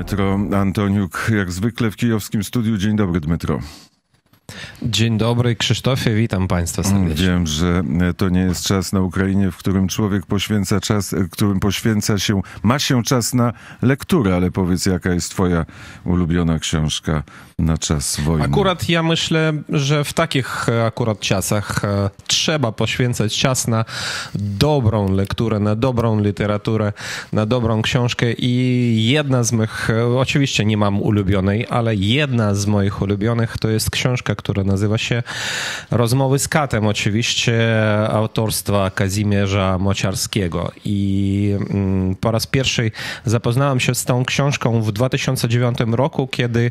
Dmytro Antoniuk, jak zwykle w kijowskim studiu. Dzień dobry, Dmytro. Dzień dobry, Krzysztofie, witam Państwa serdecznie. Wiem, że to nie jest czas na Ukrainie, w którym człowiek poświęca czas, którym ma się czas na lekturę, ale powiedz, jaka jest twoja ulubiona książka na czas wojny? Akurat ja myślę, że w takich akurat czasach trzeba poświęcać czas na dobrą lekturę, na dobrą literaturę, na dobrą książkę i jedna z mych, oczywiście nie mam ulubionej, ale jedna z moich ulubionych to jest książka, która nazywa się Rozmowy z katem, oczywiście autorstwa Kazimierza Moczarskiego. I po raz pierwszy zapoznałem się z tą książką w 2009 roku, kiedy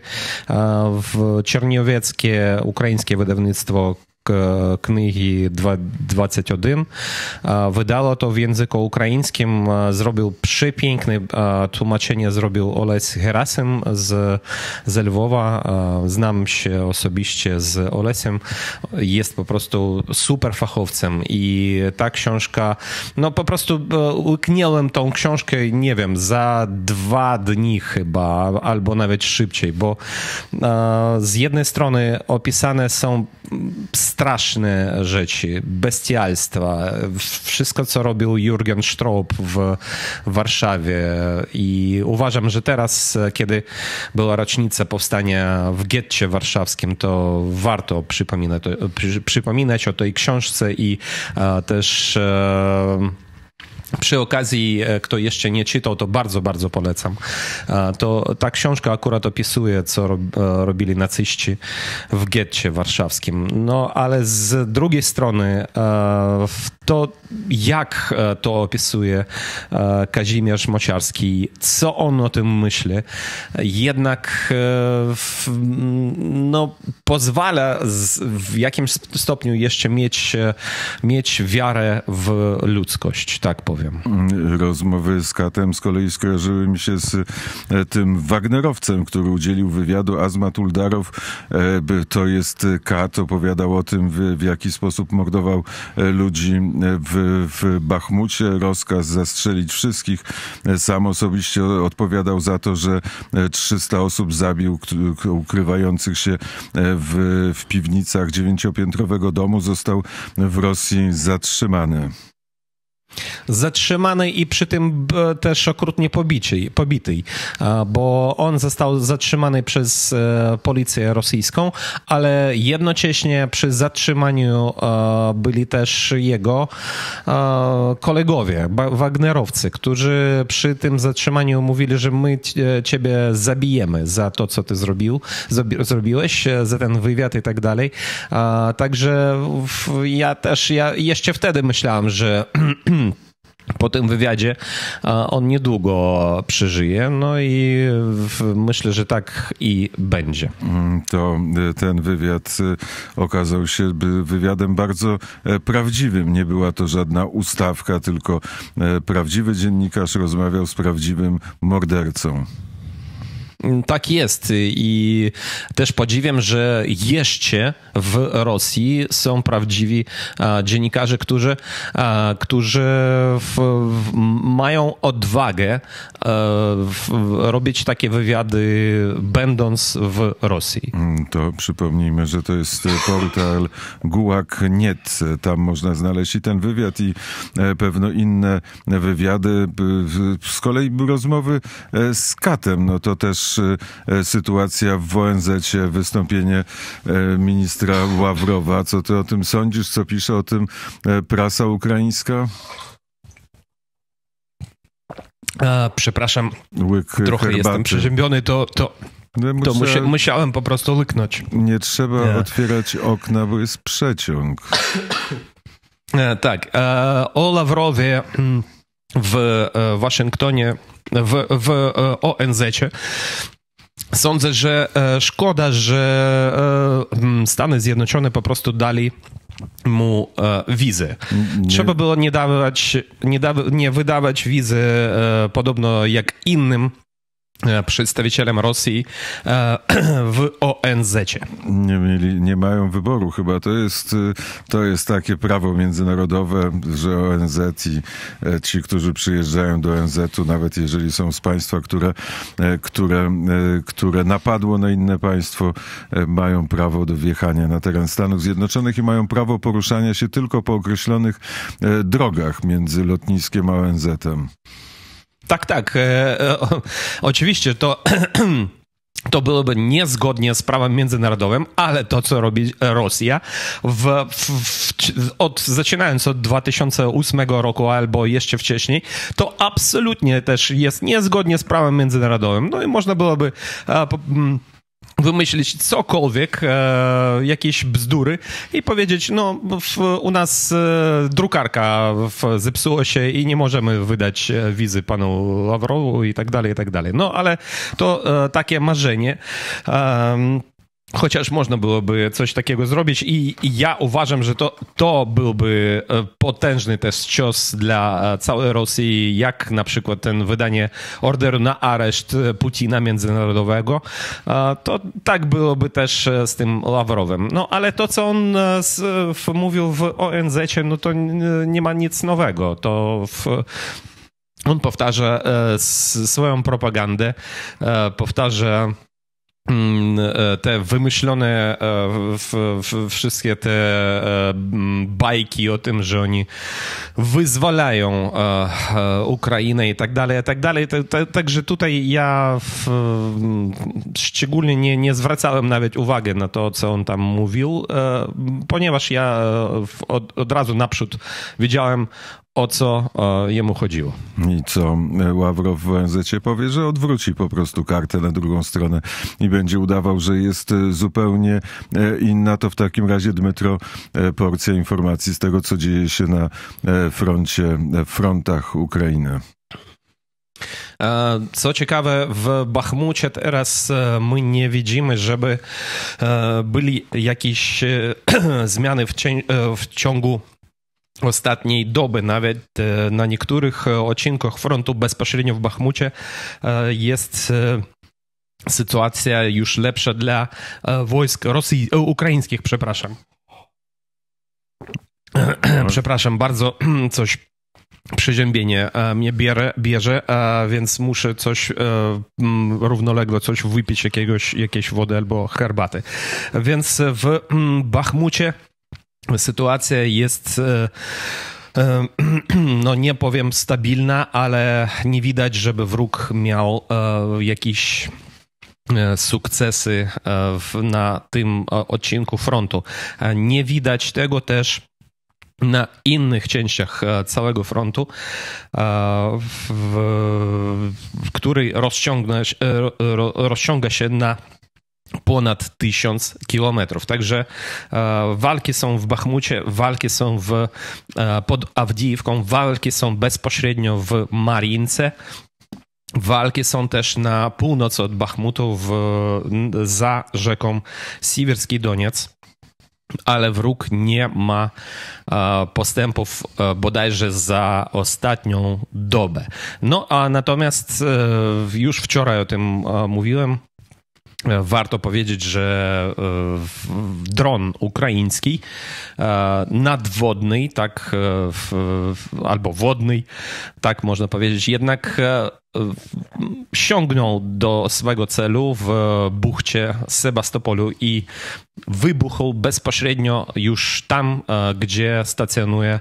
w czerniowieckie ukraińskie wydawnictwo Kniги 21 wydało to w języku ukraińskim. Zrobił przepiękne tłumaczenie, zrobił Олесь Герасим z Lwowa. Znam się osobiście z Olesiem. Jest po prostu super fachowcem i ta książka, no po prostu łyknąłem tą książkę, nie wiem, za 2 dni chyba, albo nawet szybciej, bo z jednej strony opisane są straszne rzeczy, bestialstwa, wszystko, co robił Jürgen Stroop w Warszawie. I uważam, że teraz, kiedy była rocznica powstania w getcie warszawskim, to warto przypominać o tej książce i też przy okazji, kto jeszcze nie czytał, to bardzo, bardzo polecam. Ta książka akurat opisuje, co robili nacyści w getcie warszawskim. No, ale z drugiej strony to, jak to opisuje Kazimierz Moczarski, co on o tym myśli, jednak no, pozwala w jakimś stopniu jeszcze mieć wiarę w ludzkość, tak powiem. Rozmowy z katem z kolei skojarzyły mi się z tym Wagnerowcem, który udzielił wywiadu, Azmat Uldarow. To jest kat, opowiadał o tym, w jaki sposób mordował ludzi w Bachmucie. Rozkaz zastrzelić wszystkich. Sam osobiście odpowiadał za to, że 300 osób zabił, ukrywających się w piwnicach 9-piętrowego domu. Został w Rosji zatrzymany i przy tym też okrutnie pobity, bo on został zatrzymany przez policję rosyjską, ale jednocześnie przy zatrzymaniu byli też jego kolegowie, wagnerowcy, którzy przy tym zatrzymaniu mówili, że my ciebie zabijemy za to, co ty zrobiłeś, za ten wywiad i tak dalej. Także ja jeszcze wtedy myślałem, że po tym wywiadzie on niedługo przeżyje, no i myślę, że tak i będzie. To ten wywiad okazał się wywiadem bardzo prawdziwym. Nie była to żadna ustawka, tylko prawdziwy dziennikarz rozmawiał z prawdziwym mordercą. Tak jest i też podziwiam, że jeszcze w Rosji są prawdziwi dziennikarze, którzy mają odwagę robić takie wywiady, będąc w Rosji. To przypomnijmy, że to jest portal Gulag.net. Tam można znaleźć i ten wywiad, i pewno inne wywiady. Z kolei rozmowy z katem, no to też sytuacja w ONZ-cie, wystąpienie ministra Ławrowa. Co ty o tym sądzisz? Co pisze o tym prasa ukraińska? Przepraszam, trochę herbaty. Jestem przeziębiony, to musiałem po prostu łyknąć. Nie trzeba otwierać okna, bo jest przeciąg. Tak, o Ławrowie w Waszyngtonie, w ONZ-cie. Sądzę, że szkoda, że Stany Zjednoczone po prostu dali mu wizę. Trzeba było nie wydawać wizy podobno jak innym przedstawicielem Rosji w ONZ-cie. Nie mają wyboru chyba. To jest takie prawo międzynarodowe, że ONZ i ci, którzy przyjeżdżają do ONZ-u, nawet jeżeli są z państwa, które napadło na inne państwo, mają prawo do wjechania na teren Stanów Zjednoczonych i mają prawo poruszania się tylko po określonych drogach między lotniskiem a ONZ-em. Tak. Oczywiście to byłoby niezgodnie z prawem międzynarodowym, ale to, co robi Rosja, zaczynając od 2008 roku albo jeszcze wcześniej, to absolutnie też jest niezgodnie z prawem międzynarodowym. No i można byłoby wymyślić cokolwiek, jakieś bzdury i powiedzieć, no u nas drukarka zepsuła się i nie możemy wydać wizy panu Ławrowu i tak dalej, i tak dalej. No ale to takie marzenie. Chociaż można byłoby coś takiego zrobić i ja uważam, że to byłby potężny też cios dla całej Rosji, jak na przykład ten wydanie orderu na areszt Putina międzynarodowego. To tak byłoby też z tym Ławrowem. No ale to, co on mówił w ONZ-cie, no to nie ma nic nowego. On powtarza swoją propagandę, powtarza te wymyślone wszystkie te bajki o tym, że oni wyzwalają Ukrainę i tak dalej, i tak dalej. Także tutaj ja szczególnie nie zwracałem nawet uwagi na to, co on tam mówił, ponieważ ja od razu naprzód wiedziałem, o co jemu chodziło. I co Ławrow w ONZ-cie powie, że odwróci po prostu kartę na drugą stronę i będzie udawał, że jest zupełnie inna. To w takim razie, Dmytro, porcja informacji z tego, co dzieje się na frontach Ukrainy. Co ciekawe, w Bachmucie teraz my nie widzimy, żeby byli jakieś zmiany w ciągu ostatniej doby. Nawet na niektórych odcinkach frontu bezpośrednio w Bachmucie jest sytuacja już lepsza dla wojsk ukraińskich, przepraszam. Przepraszam, bardzo coś przeziębienie mnie bierze, więc muszę coś równoległo coś wypić, jakiejś wody albo herbaty. Więc w Bachmucie sytuacja jest, no nie powiem stabilna, ale nie widać, żeby wróg miał jakieś sukcesy na tym odcinku frontu. Nie widać tego też na innych częściach całego frontu, który rozciąga się na ponad 1000 kilometrów. Także walki są w Bachmucie, walki są pod Awdijiwką, walki są bezpośrednio w Mariince. Walki są też na północ od Bachmutu, za rzeką Siwierski Doniec, ale wróg nie ma postępów bodajże za ostatnią dobę. No a natomiast już wczoraj o tym mówiłem, warto powiedzieć, że dron ukraiński nadwodny, tak, albo wodny, tak można powiedzieć, jednak sięgnął do swego celu w buchcie Sebastopolu i wybuchł bezpośrednio już tam, gdzie stacjonuje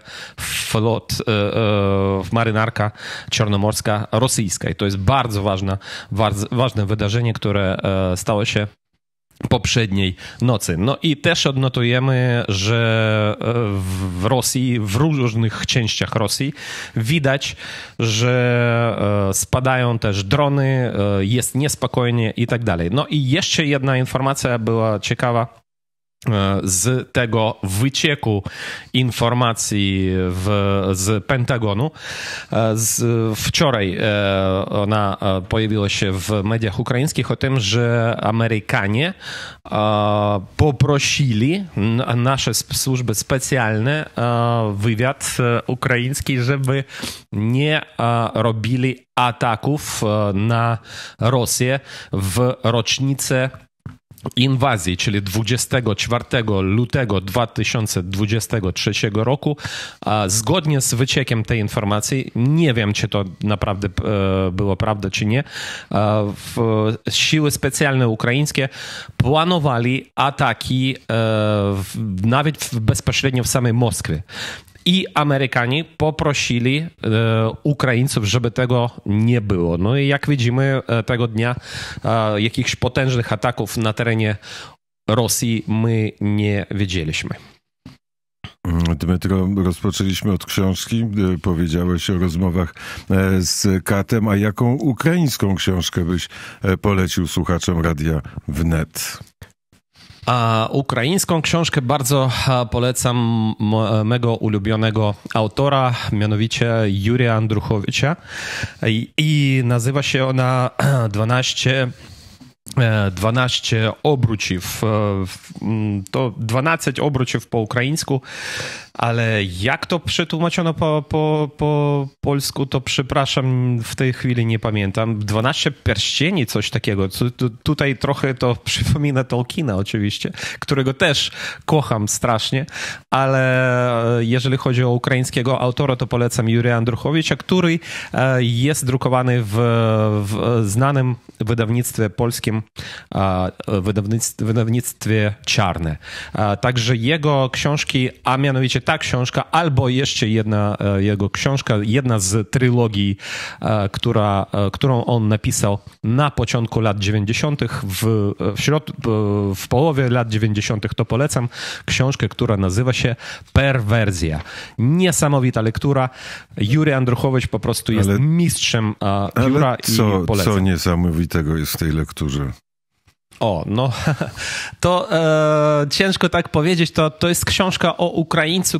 marynarka czarnomorska rosyjska. I to jest bardzo ważne wydarzenie, które stało się poprzedniej nocy. No i też odnotujemy, że w Rosji, w różnych częściach Rosji widać, że spadają też drony, jest niespokojnie i tak dalej. No i jeszcze jedna informacja była ciekawa. z tego wycieku informacji z Pentagonu. Wczoraj ona pojawiła się w mediach ukraińskich o tym, że Amerykanie poprosili nasze służby specjalne, wywiad ukraiński, żeby nie robili ataków na Rosję w rocznicę inwazji, czyli 24 lutego 2023 roku. Zgodnie z wyciekiem tej informacji, nie wiem, czy to naprawdę było prawda, czy nie, siły specjalne ukraińskie planowali ataki nawet bezpośrednio w samej Moskwie. I Amerykanie poprosili Ukraińców, żeby tego nie było. No i jak widzimy, tego dnia jakichś potężnych ataków na terenie Rosji my nie wiedzieliśmy. Dmytro, rozpoczęliśmy od książki. Powiedziałeś o rozmowach z Katem. A jaką ukraińską książkę byś polecił słuchaczom Radia Wnet? A ukraińską książkę bardzo polecam mego ulubionego autora, mianowicie Jurija Andruchowicza. I nazywa się ona 12 obróciw. To 12 obróciw po ukraińsku, ale jak to przetłumaczono po polsku, to przepraszam, w tej chwili nie pamiętam. 12 pierścieni, coś takiego. Tutaj trochę to przypomina Tolkiena oczywiście, którego też kocham strasznie, ale jeżeli chodzi o ukraińskiego autora, to polecam Jurija Andruchowicza, który jest drukowany w znanym wydawnictwie polskim, wydawnictwie Czarne. Także jego książki, a mianowicie ta książka, albo jeszcze jedna jego książka, jedna z trylogii, którą on napisał na początku lat 90., w połowie lat 90., to polecam książkę, która nazywa się Perwersja. Niesamowita lektura. Jurij Andruchowicz po prostu jest mistrzem pióra i polecam. Co niesamowitego jest w tej lekturze? No to ciężko tak powiedzieć, to jest książka o Ukraińcu,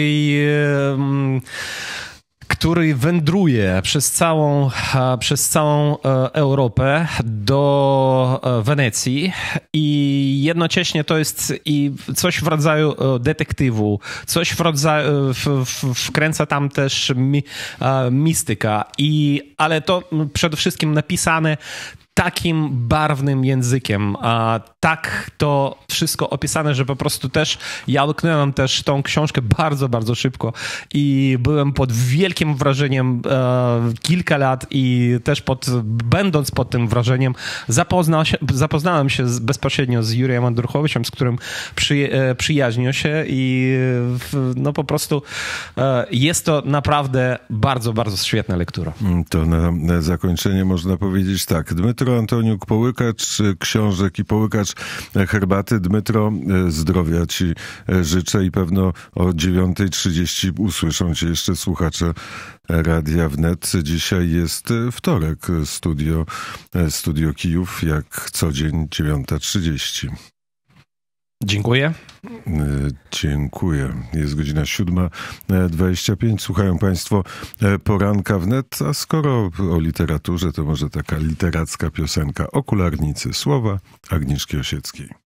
który wędruje przez całą Europę do Wenecji i jednocześnie to jest i coś w rodzaju detektywu, coś w rodzaju, wkręca tam też mistyka, ale to przede wszystkim napisane takim barwnym językiem, a tak to wszystko opisane, że po prostu też ja łyknąłem też tą książkę bardzo, bardzo szybko i byłem pod wielkim wrażeniem kilka lat i też będąc pod tym wrażeniem zapoznałem się bezpośrednio z Jurijem Andruchowiczem, z którym przyjaźnił się i no po prostu jest to naprawdę bardzo, bardzo świetna lektura. To na zakończenie można powiedzieć tak. Dmytro Antoniuk, połykacz książek i połykacz herbaty. Dmytro, zdrowia ci życzę i pewno o 9:30 usłyszą cię jeszcze słuchacze Radia Wnet. Dzisiaj jest wtorek, studio Kijów, jak co dzień 9:30. Dziękuję. Dziękuję. Jest godzina 7:25. Słuchają Państwo Poranka Wnet, a skoro o literaturze, to może taka literacka piosenka Okularnicy, słowa Agnieszki Osieckiej.